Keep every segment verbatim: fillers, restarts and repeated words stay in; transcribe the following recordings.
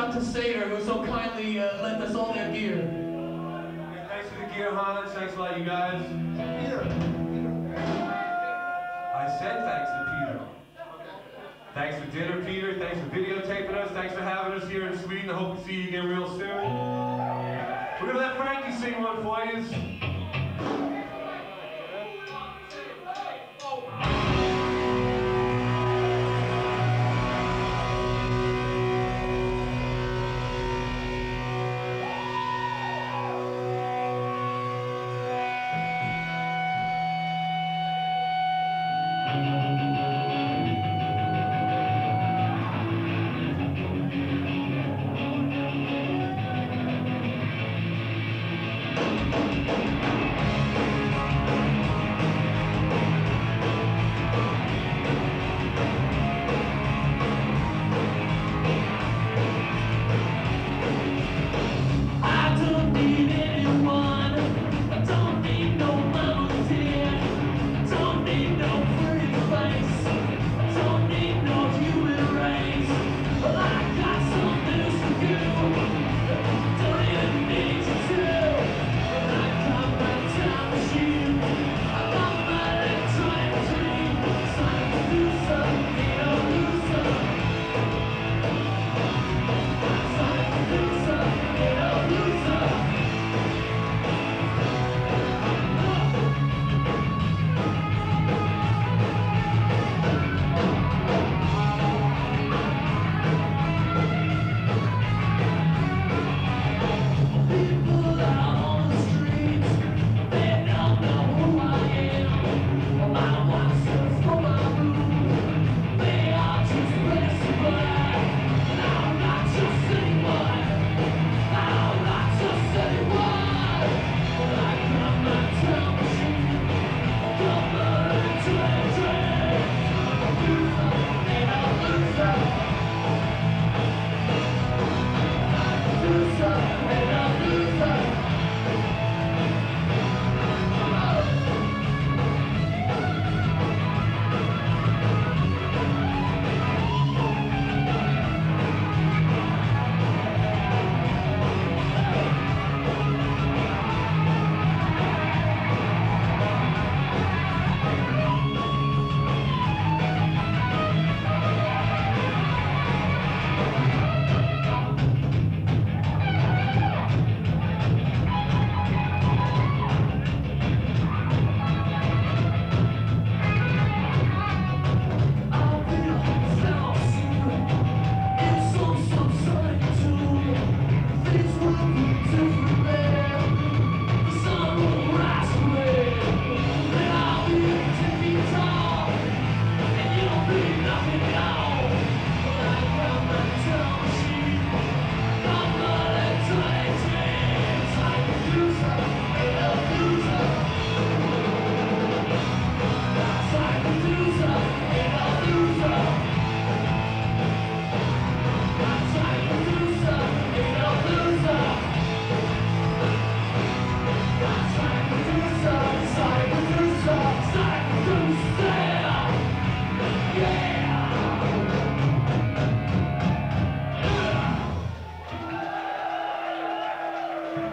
out to Seder, who so kindly uh, lent us all their gear. Yeah, thanks for the gear, Hans. Thanks a lot, you guys. Peter. I said thanks to Peter. Thanks for dinner, Peter. Thanks for videotaping us. Thanks for having us here in Sweden. I hope to see you again real soon. We're going to let Frankie sing one for you.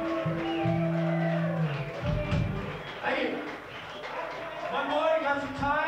One more, you got some time?